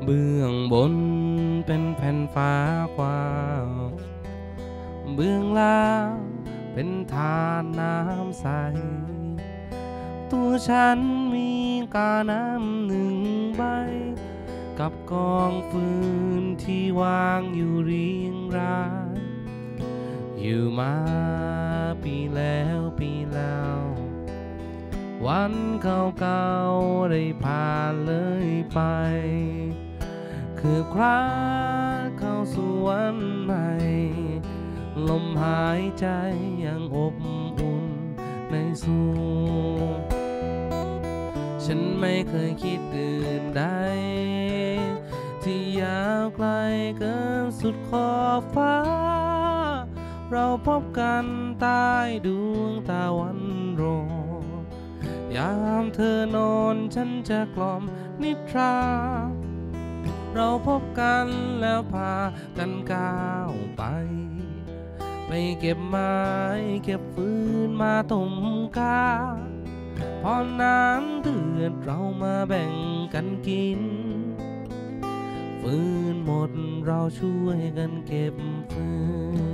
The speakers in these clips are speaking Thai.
เบื้องบนเป็นแผ่นฟ้ากว้างเบื้องล่างเป็นทานน้ำใสตัวฉันมีกาน้ำหนึ่งใบกับกองฟืนที่วางอยู่เรียงรายอยู่มาปีแล้วปีแล้ววันเก่าๆได้ผ่านเลยไปคือคราเข้าสู่วันใหม่ลมหายใจยังอบอุ่นในสูงฉันไม่เคยคิดอื่นใดที่ยาวไกลเกินสุดขอบฟ้าเราพบกันใต้ดวงตะวันรอยามเธอนอนฉันจะกล่อมนิทราเราพบกันแล้วพากันก้าวไปเก็บไม้เก็บฟืนมาต้มกาพอน้ำเดือดเรามาแบ่งกันกินฟืนหมดเราช่วยกันเก็บฟืน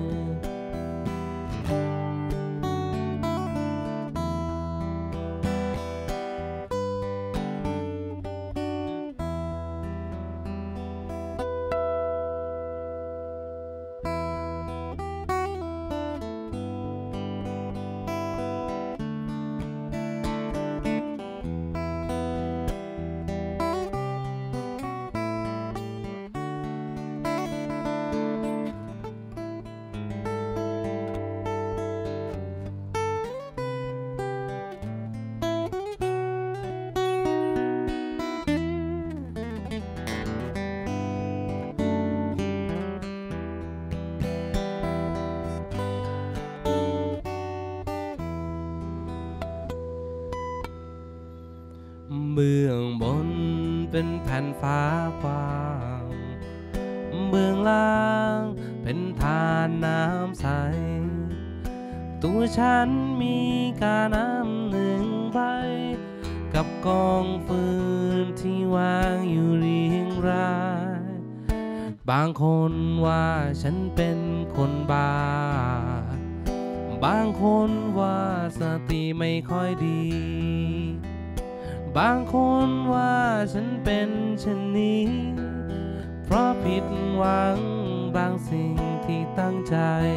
เบื้องบนเป็นแผ่นฟ้ากว้างเบื้องล่างเป็นทานน้ำใสตัวฉันมีกาน้ำหนึ่งใบกับกองฟืนที่วางอยู่เรียงรายบางคนว่าฉันเป็นคนบ้าบางคนว่าสติไม่ค่อยดีบางคนว่าฉันเป็นเช่นนี้เพราะผิดหวังบางสิ่งที่ตั้งใจ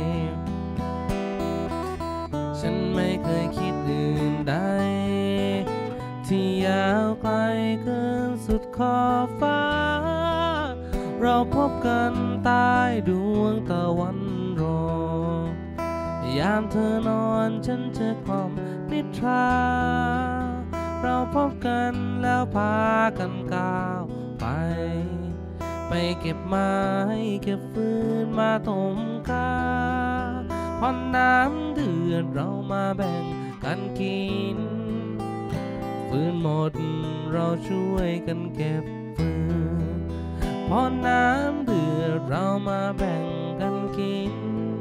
ฉันไม่เคยคิดอื่นใดที่ยาวไกลเกินสุดขอบฟ้าเราพบกันใต้ดวงตะวันรอยามเธอนอนฉันจะกล่อมนิทราเราพบกันแล้วพากันก้าวไปเก็บไม้เก็บฟืนมาต้มกาพอน้ำเดือดเรามาแบ่งกันกินฟืนหมดเราช่วยกันเก็บฟืนพอน้ำเดือดเรามาแบ่งกันกิน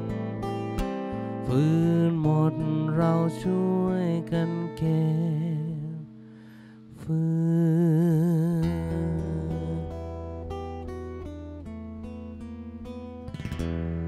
ฟืนหมดเราช่วยกันเก็บฟืน